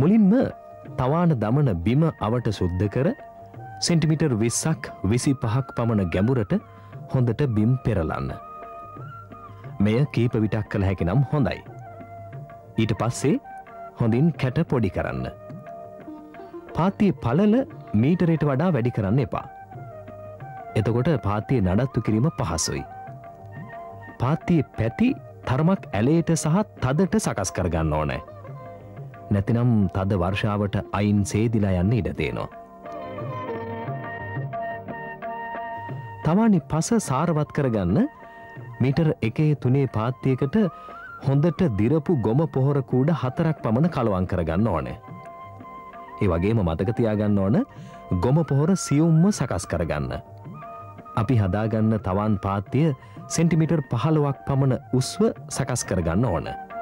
මුලින්ම තවාන දමන බිම අවට සුද්ධ කර සෙන්ටිමීටර් 20ක් 25ක් පමණ ගැඹුරට හොඳට බිම් පෙරලන්න. මෙය කීප විටක් කළ හැකි නම් හොඳයි. ඊට පස්සේ හොඳින් කැට පොඩි කරන්න. පාත්තියේ පළල මීටරයට වඩා වැඩි කරන්න එපා. එතකොට පාත්තිය නඩත්තු කිරීම පහසුයි. පාත්තියේ පැති තරමක් ඇලයට සහ තදට සකස් කරගන්න ඕනේ. නැතිනම් තද වර්ෂාවට අයින් සේදිලා යන්න ඉඩ තියෙනවා. තවානි පස සාරවත් කරගන්න මීටර 1.3 පාත්තියකට හොඳට දිරපු ගොම පොහොර කූඩ 4ක් පමණ කලවම් කරගන්න ඕනේ. ඒ වගේම මතක තියාගන්න ඕන ගොම පොහොර සියුම්ම සකස් කරගන්න. අපි හදාගන්න තවන් පාත්තිය සෙන්ටිමීටර් 15ක් පමණ උස්ව සකස් කරගන්න ඕන.